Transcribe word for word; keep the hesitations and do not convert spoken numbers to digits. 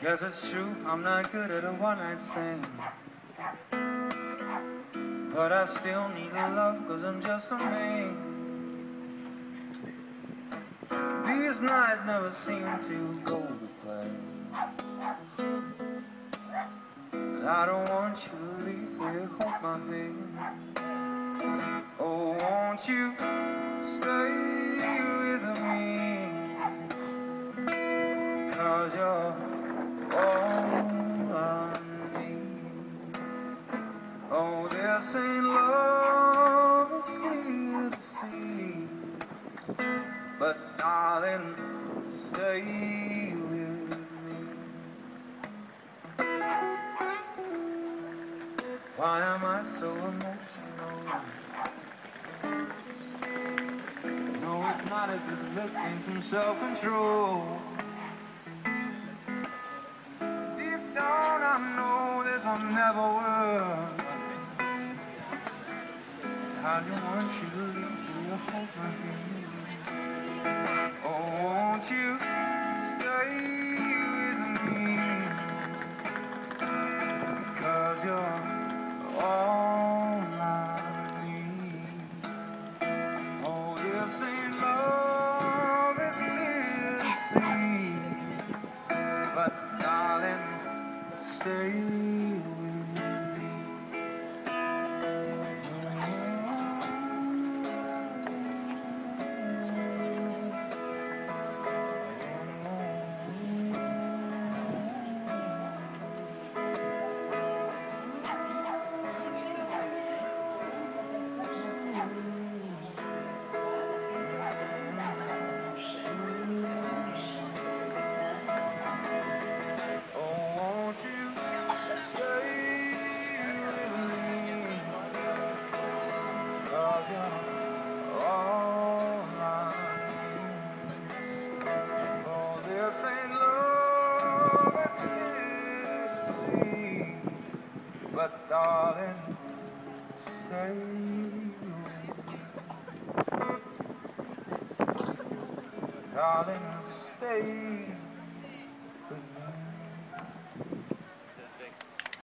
Guess it's true, I'm not good at a one-night stand, but I still need a love, cause I'm just a man. These nights never seem to go to plan, but I don't want you to leave here, hold my hand. Oh, won't you stay with me, cause you're all I need. Oh, this ain't love, it's clear to see, but darling, stay with me. Why am I so emotional? No, it's not a good look and some self-control. Deep down I know this will never work. I don't want you to leave me, hold my hand. Oh, won't you stay with me, cause you're all I need. Oh, this ain't love, it's clear to see, but darling, stay with me. But darling, stay with me. Darling, stay.